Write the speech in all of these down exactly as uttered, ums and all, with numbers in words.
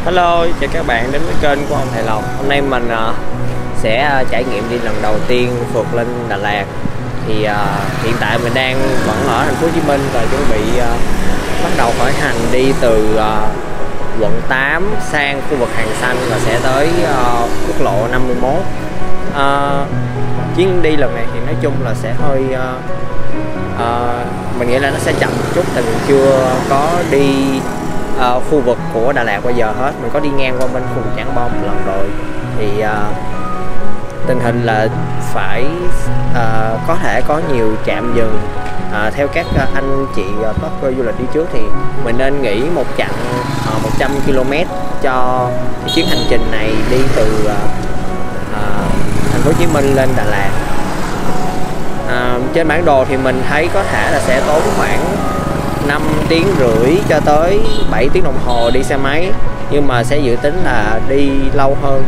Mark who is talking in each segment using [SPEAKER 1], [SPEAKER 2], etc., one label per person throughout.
[SPEAKER 1] Hello, chào các bạn đến với kênh của ông Thầy Lộc. Hôm nay mình uh, sẽ uh, trải nghiệm đi lần đầu tiên phượt lên Đà Lạt. Thì uh, hiện tại mình đang vẫn ở thành phố Hồ Chí Minh và chuẩn bị uh, bắt đầu khởi hành đi từ uh, quận tám sang khu vực Hàng Xanh và sẽ tới uh, quốc lộ năm mươi mốt. Uh, chuyến đi lần này thì nói chung là sẽ hơi uh, uh, mình nghĩ là nó sẽ chậm một chút, tại vì chưa có đi Uh, khu vực của Đà Lạt bao giờ hết. Mình có đi ngang qua bên khu vực Trảng Bom một lần rồi, thì uh, tình hình là phải uh, có thể có nhiều trạm dừng. Uh, theo các uh, anh chị uh, top du lịch đi trước thì mình nên nghỉ một chặng uh, một trăm ki lô mét cho cái chuyến hành trình này đi từ uh, uh, thành phố Hồ Chí Minh lên Đà Lạt. Uh, trên bản đồ thì mình thấy có thể là sẽ tốn khoảng năm tiếng rưỡi cho tới bảy tiếng đồng hồ đi xe máy, nhưng mà sẽ dự tính là đi lâu hơn.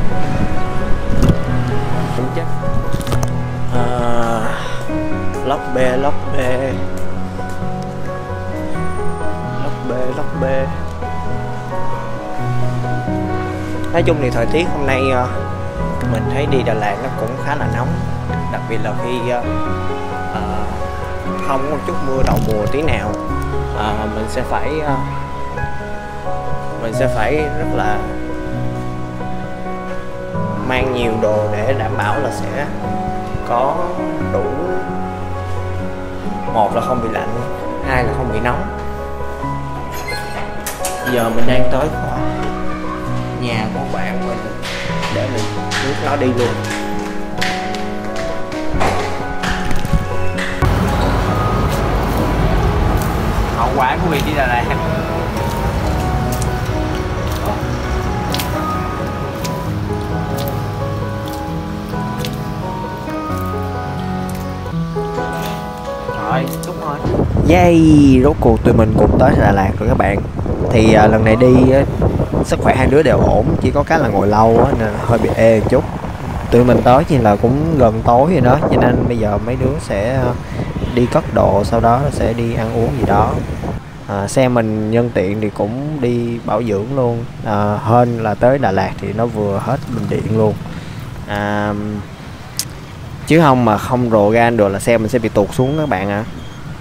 [SPEAKER 1] À, lóc bê lóc bê lóc bê lóc bê nói chung thì thời tiết hôm nay mình thấy đi Đà Lạt nó cũng khá là nóng, đặc biệt là khi uh, không có một chút mưa đầu mùa tí nào. À, mình sẽ phải uh, mình sẽ phải rất là mang nhiều đồ để đảm bảo là sẽ có đủ, một là không bị lạnh, hai là không bị nóng. Giờ mình đang tới nhà của bạn mình để mình rước nó đi luôn. Hậu quả của việc đi Đà Lạt. Rồi, đúng rồi. Yay, rốt cuộc tụi mình cùng tới Đà Lạt rồi các bạn. Thì uh, lần này đi uh, sức khỏe hai đứa đều ổn, chỉ có cái là ngồi lâu uh, nên hơi bị ê một chút. Tụi mình tới thì là cũng gần tối rồi đó, cho nên bây giờ mấy đứa sẽ uh, đi cất đồ, sau đó sẽ đi ăn uống gì đó. À, xe mình nhân tiện thì cũng đi bảo dưỡng luôn, à, hơn là tới Đà Lạt thì nó vừa hết bình điện luôn. À, chứ không mà không rồ gan được là xe mình sẽ bị tụt xuống các bạn ạ. À.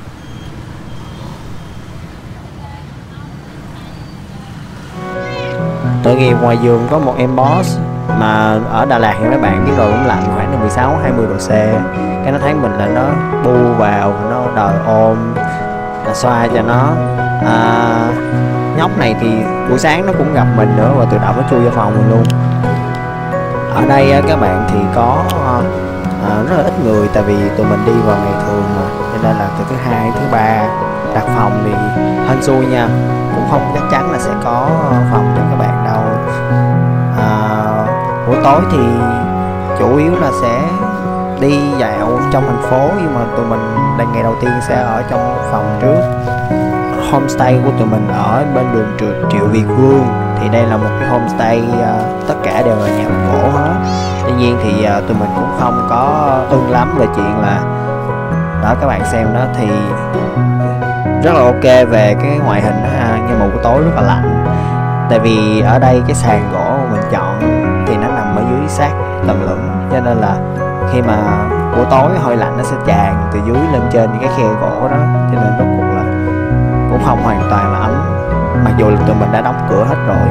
[SPEAKER 1] Tội nghiệp ngoài vườn có một em boss, mà ở Đà Lạt thì mấy bạn biết rồi, cũng lạnh khoảng mười sáu hai mươi độ C. Cái nó thấy mình là nó bu vào, nó đòi ôm, là xoa cho nó. À, nhóc này thì buổi sáng nó cũng gặp mình nữa và tự động nó chui vào phòng mình luôn. Ở đây các bạn thì có à, rất là ít người, tại vì tụi mình đi vào ngày thường mà, cho nên là từ thứ hai thứ ba đặt phòng thì hên xui nha, cũng không chắc chắn là sẽ có phòng cho các bạn đâu. À, buổi tối thì chủ yếu là sẽ đi dạo trong thành phố, nhưng mà tụi mình đang ngày đầu tiên sẽ ở trong phòng trước. Homestay của tụi mình ở bên đường Triệu, Triệu Việt Vương, thì đây là một cái homestay uh, tất cả đều là nhà gỗ hết. Tuy nhiên thì uh, tụi mình cũng không có ưng lắm về chuyện là đó, các bạn xem đó thì rất là ok về cái ngoại hình đó ha, nhưng mà buổi tối rất là lạnh, tại vì ở đây cái sàn gỗ mà mình chọn thì nó nằm ở dưới sát tầng lửng, cho nên là khi mà buổi tối hơi lạnh nó sẽ tràn từ dưới lên trên những cái khe gỗ đó, cho nên rốt cuộc là cũng không hoàn toàn là ấm, mặc dù là tụi mình đã đóng cửa hết rồi.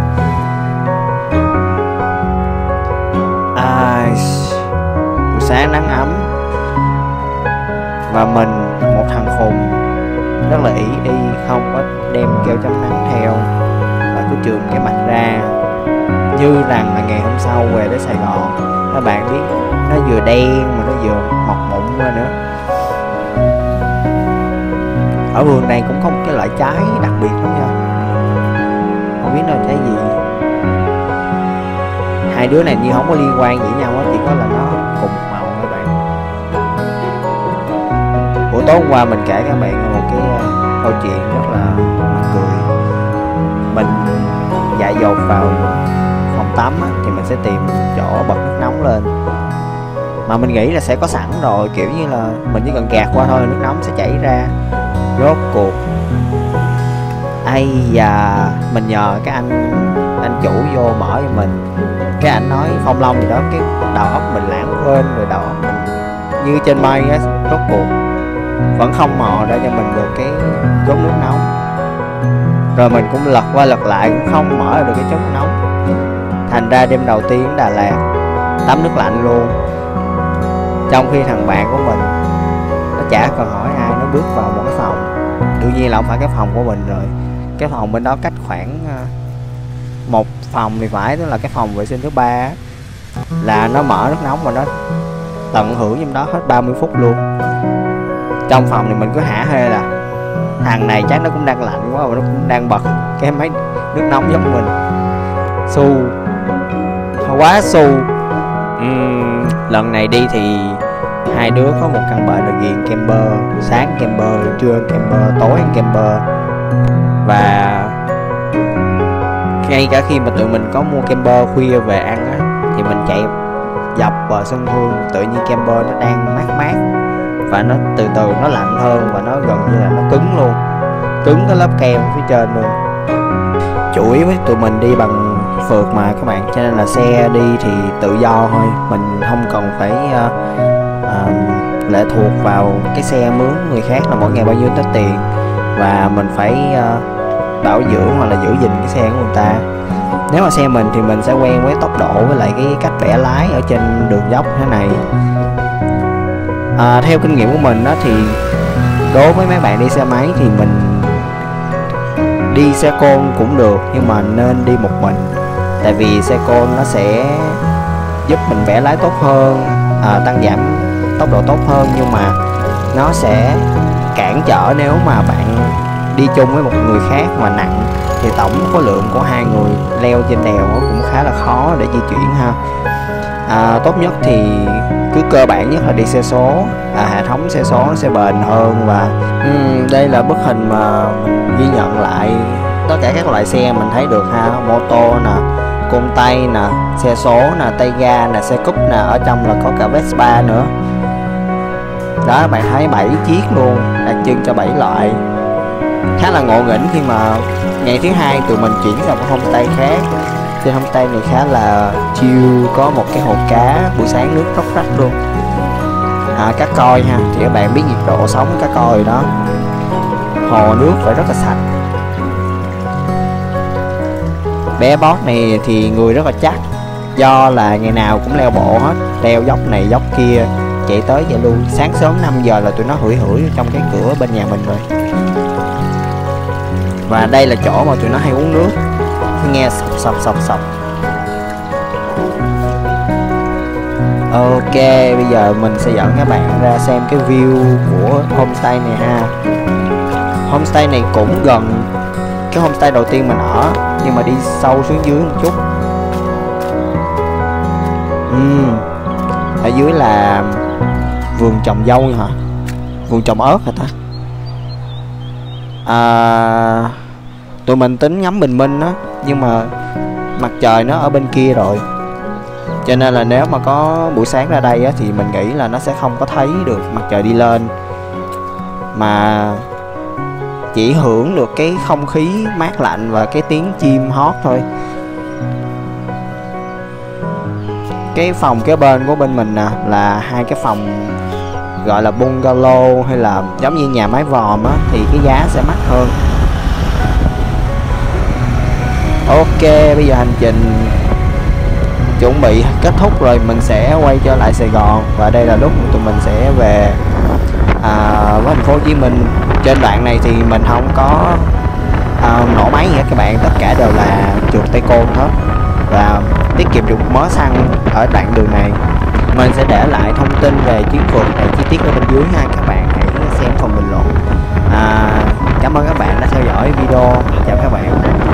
[SPEAKER 1] À, buổi sáng nắng ấm và mình một thằng khùng rất là ỷ y, không có đem keo chống nắng theo và cứ chườm cái mặt ra như rằng là ngày hôm sau về tới Sài Gòn. Các bạn biết nó vừa đen mà nó vừa mọc mụn ra nữa. Ở vườn này cũng có một cái loại trái đặc biệt lắm nha, không biết là trái gì. Hai đứa này như không có liên quan gì với nhau á, chỉ có là nó cùng một màu các bạn. Buổi tối hôm qua mình kể các bạn một cái uh, câu chuyện rất là mắc cười. Mình dại dột vào phòng tắm á, thì mình sẽ tìm chỗ bật nước nóng lên, mà mình nghĩ là sẽ có sẵn rồi, kiểu như là mình chỉ cần gạt qua thôi là nước nóng sẽ chảy ra. Rốt cuộc ai da, mình nhờ cái anh anh chủ vô mở cho mình, cái anh nói Phong Long gì đó, cái đầu óc mình lãng quên rồi, đầu óc mình như trên mây á, rốt cuộc vẫn không mò ra cho mình được cái chốt nước nóng. Rồi mình cũng lật qua lật lại cũng không mở ra được cái chốt nước nóng. Thành ra đêm đầu tiên ở Đà Lạt tắm nước lạnh luôn, trong khi thằng bạn của mình nó chả cần hỏi ai, nó bước vào một cái phòng, đương nhiên là không phải cái phòng của mình rồi, cái phòng bên đó cách khoảng một phòng thì phải, tức là cái phòng vệ sinh thứ ba, là nó mở nước nóng mà nó tận hưởng trong đó hết ba mươi phút luôn. Trong phòng thì mình cứ hả hê là thằng này chắc nó cũng đang lạnh quá và nó cũng đang bật cái máy nước nóng giống mình. Su quá su. uhm, lần này đi thì hai đứa có một căn bệnh là ghiền camper, sáng camper, trưa camper, tối camper. Và ngay cả khi mà tụi mình có mua camper khuya về ăn á, thì mình chạy dọc bờ sông Hương, tự nhiên camper nó đang mát mát và nó từ từ nó lạnh hơn, và nó gần như là nó cứng luôn, cứng cái lớp kem phía trên luôn. Chủ yếu với tụi mình đi bằng phượt mà các bạn, cho nên là xe đi thì tự do thôi, mình không cần phải uh, uh, lệ thuộc vào cái xe mướn người khác là mỗi ngày bao nhiêu tới tiền, và mình phải uh, bảo dưỡng hoặc là giữ gìn cái xe của người ta. Nếu mà xe mình thì mình sẽ quen với tốc độ với lại cái cách bẻ lái ở trên đường dốc thế này. À, theo kinh nghiệm của mình đó, thì đối với mấy bạn đi xe máy thì mình đi xe côn cũng được, nhưng mà nên đi một mình, tại vì xe côn nó sẽ giúp mình bẻ lái tốt hơn, à, tăng giảm tốc độ tốt hơn, nhưng mà nó sẽ cản trở nếu mà bạn đi chung với một người khác mà nặng, thì tổng khối lượng của hai người leo trên đèo cũng khá là khó để di chuyển ha. À, tốt nhất thì cứ cơ bản nhất là đi xe số, à, hệ thống xe số nó sẽ bền hơn. Và um, đây là bức hình mà mình ghi nhận lại tất cả các loại xe mình thấy được ha, mô tô nè, côn tay nè, xe số nè, tay ga nè, xe cúp nè, ở trong là có cả Vespa nữa. Đó, bạn thấy bảy chiếc luôn, đặc trưng cho bảy loại. Khá là ngộ nghĩnh khi mà ngày thứ hai tụi mình chuyển sang một homestay khác. Trên homestay này khá là chill, có một cái hồ cá, buổi sáng nước róc rách luôn. À, cá coi ha, thì các bạn biết nhiệt độ sống cá coi đó, hồ nước phải rất là sạch. Bé Boss này thì người rất là chắc, do là ngày nào cũng leo bộ hết, leo dốc này dốc kia, chạy tới chạy lui. Sáng sớm năm giờ là tụi nó hửi hửi trong cái cửa bên nhà mình rồi. Và đây là chỗ mà tụi nó hay uống nước, nghe sọc sọc sọc sọc. Ok, bây giờ mình sẽ dẫn các bạn ra xem cái view của homestay này ha. Homestay này cũng gần cái homestay đầu tiên mình ở, nhưng mà đi sâu xuống dưới một chút. uhm. Ở dưới là vườn trồng dâu hả, vườn trồng ớt hả ta. À, tụi mình tính ngắm bình minh á, nhưng mà mặt trời nó ở bên kia rồi, cho nên là nếu mà có buổi sáng ra đây á, thì mình nghĩ là nó sẽ không có thấy được mặt trời đi lên, mà chỉ hưởng được cái không khí mát lạnh và cái tiếng chim hót thôi. Cái phòng kế bên của bên mình nè là hai cái phòng gọi là bungalow, hay là giống như nhà mái vòm á, thì cái giá sẽ mắc hơn. Ok, bây giờ hành trình chuẩn bị kết thúc rồi, mình sẽ quay trở lại Sài Gòn, và đây là lúc tụi mình sẽ về à, với thành phố Hồ Chí Minh. Trên đoạn này thì mình không có à, nổ máy gì hết các bạn, tất cả đều là trượt tay côn hết, và tiết kiệm được mớ xăng ở đoạn đường này. Mình sẽ để lại thông tin về chuyến phượt này chi tiết ở bên dưới ha, các bạn hãy xem phần bình luận. À, cảm ơn các bạn đã theo dõi video, chào các bạn.